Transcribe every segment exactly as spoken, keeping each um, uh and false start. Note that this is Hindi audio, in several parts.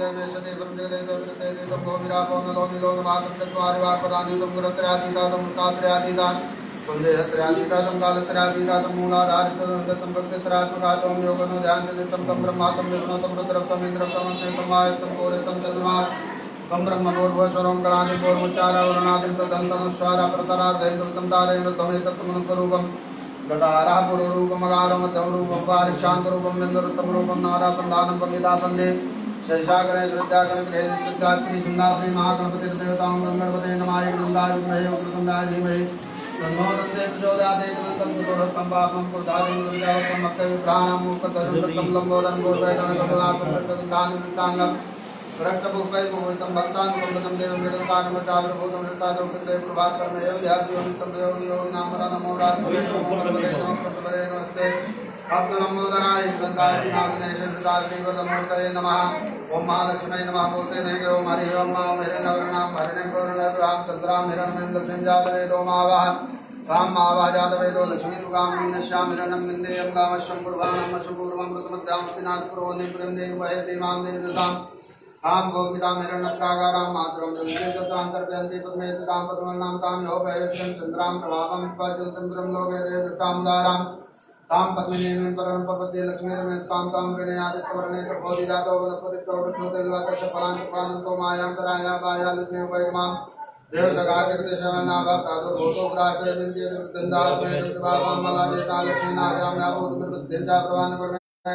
वेशते गुरुदेवते गुरुदेवते तम गोविरापो नलो निलो नमाकं चत्वारि वाक्पदानि तम गुरुत्रयादीता तम मुक्तात्रयादीता तम देहत्रयादीता तम कालत्रयादीता तम मूलाधारितं तम भक्तित्रात्मका तम योगनो ध्यानचलितं तम ब्रह्मा तम विष्णु तम रुद्रं तम इन्द्रं तम अग्निं तम वायुं तम घोरं तम चन्द्रमा तम ब्रह्मभूर्भुवस्वरं गणादि पूर्वोच्चारा वर्णादि प्रदन्तनुस्वारा प्रतरार्धैर्घृतं तारैर्घृतं एतत्तमनुरूपं गतारा पुरुरूपमगारं मध्यं रूपं पारिशान्तरूपं बिन्दुरुत्तम रूपं नारासन्धानं पंडितासन्धे शैशाकरे श्रद्धाकरे गृहे सिद्धात्री सुंदात्री महागणपति देवताओं गणपते नमाय वृंदाय विद्महे वक्रतुंडाय धीमहि तन्नो दन्ते प्रचोदयात् एकदन्तं कुतोरत्तं पापं कुर्धारिं वृन्दावतं मक्कै प्राणं मुक्तधरुं लंबोदरं गोर्वैदं कमलापत्रदानं वितांगं रक्तपुष्पै पूजितं भक्तानुकम्पितं देवं जगत्कारणमचारभूतं हृष्टादौकृते प्रभाकर्मयो ध्यात्योनितं योगी योगिनां नमो रात्मने नमो गणपते नमः नमस्ते अब्दुलंबोदराय गंगाय नामिनेशदाश्रीवदमूर्तये नमः ओम महालक्ष्मी नमः मूर्ते नेगे ओम हरि ओम ओम हिरण्यवर्णां हरिणेन्द्रवर्णां चंद्रां हिरण्यं लक्ष्मीं जातवेदो मावाह तां मावाह जातवेदो लक्ष्मीरुगामिनीं नश्यां हिरण्यं विन्देयं गामश्वं पूर्वाणं अशुपूर्वं ऋतुमध्यां पिनात्पुरोनिं प्रेमदेव वहे प्रेमां देवतां आम भोमितां हिरण्यकागारां मातरं जन्मेतत्रान्तर्पयन्ति तन्मेततां पद्मनां तां योपयत्यं चन्द्रां प्रभावं प्रज्वलितं ब्रह्मलोके देवदत्तां दारां तां पद्मिनीं परं पपद्ये लक्ष्मीर्मेतां तां प्रणयादिस्वर्णे प्रबोधिजातो वनस्पतितो वृक्षोपैर्वाकर्षफलान्तो मायान्तराया बायालक्ष्मीपैर्मां देवजगाकीर्तिशवन्नाभा प्रादुर्भूतो ग्राचेर्विन्द्येर्वृत्तन्दात्मेर्विभावां मलाजेता लक्ष्मीनागां यावोद्वृत्तिञ्चा प्रवान्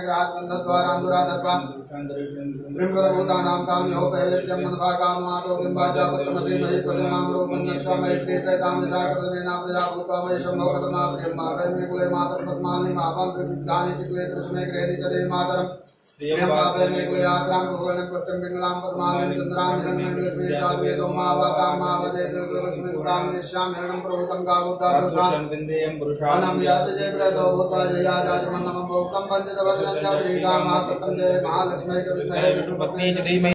भूतानां तां योपयत्यं मनभाकामातो किंबाजापत्रमसि महि पदनां रूपं नश्यामहि श्रीकैतां विशाखतमेना प्रजा भूत्वा वै शम्भोकतमा प्रियम्मा वैमेकुले मातर्पद्मानि मापां प्रविद्धानि चिक्ले कृष्णे ग्रहेति चदे मातरं प्रियम्मा वैमेकुले आद्रां भुवनं पुष्टं पिङ्गलां पद्मानि चन्द्रां हिरण्यं लक्ष्मी काव्येतो मावतां मावजेतो लक्ष्मीपुरां यस्यां हिरण्यं प्रभूतं गावोद्धारसां अनं यासजे प्रतो भूत्वा जयाजाजमन्नं भोक्तं वन्दितवसनं च प्रीतां मातृं जय महालक्ष्मी च विद्महे विष्णुपत्नी च धीमहि